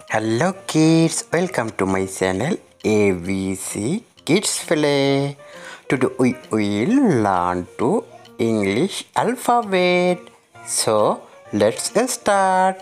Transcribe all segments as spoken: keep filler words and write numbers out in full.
Hello kids, welcome to my channel A B C Kids Play. Today we will learn to English alphabet. So let's start.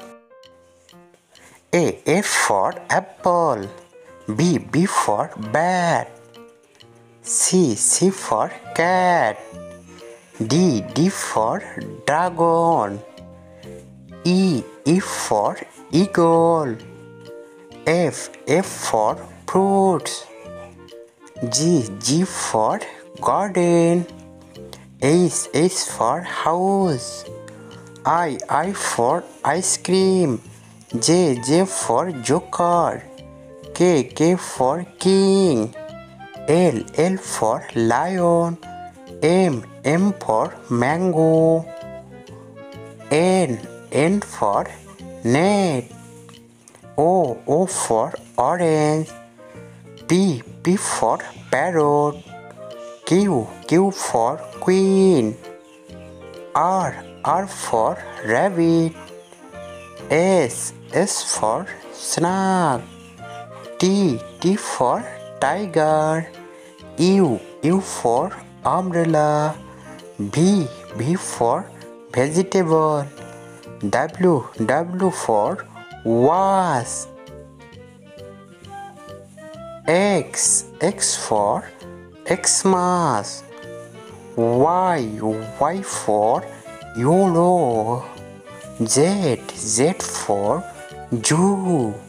A, A for apple. B, B for bat. C, C for cat. D, D for dragon. E, E for eagle. F, F for fruits. G, G for garden. H, H for house. I, I for ice cream. J, J for joker. K, K for king. L, L for lion. M, M for mango. N, N for net. O, O for orange. P, P for parrot. Q, Q for queen. R, R for rabbit. S, S for snake. T, T for tiger. U, U for umbrella. V, V for vegetable. W, W for was. X, X for Xmas. Y, Y for YOLO. Z, Z for zoo.